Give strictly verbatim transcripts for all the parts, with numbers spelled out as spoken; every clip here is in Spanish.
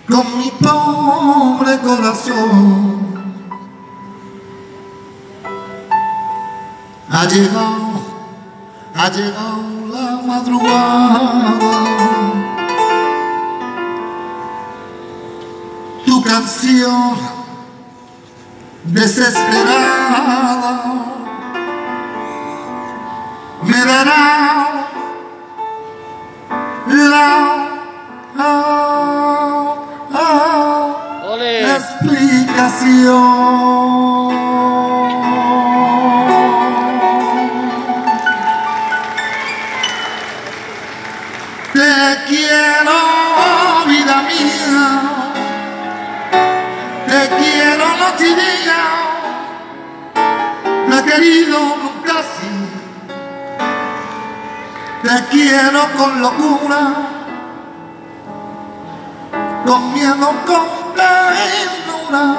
con mi pobre corazón. Ha llegado, ha llegado la madrugada, tu canción desesperada me dará la ah, ah, explicación. Te quiero, vida mía, te quiero noche y día, me he querido nunca así. Te quiero con locura, con miedo, con ternura,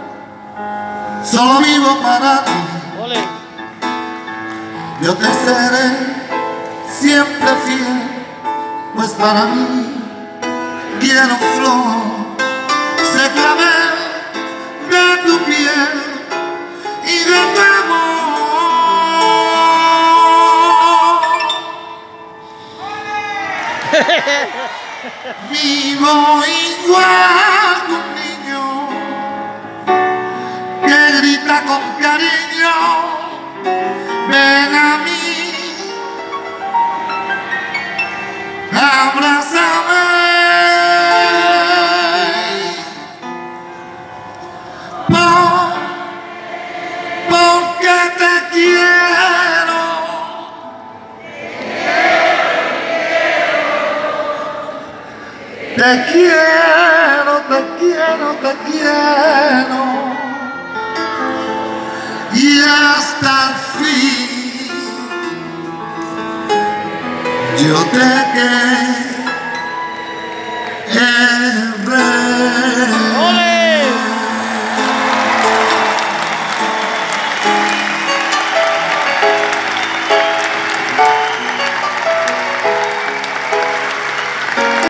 solo vivo para ti. Olé. Yo te seré siempre fiel, pues para mí quiero flor, se clavel de tu piel y de tu amor. Vivo igual que un niño que grita con cariño, ven a mí, abrázame, por, porque te quiero. Te quiero, te quiero, te quiero, y hasta el fin yo te querré.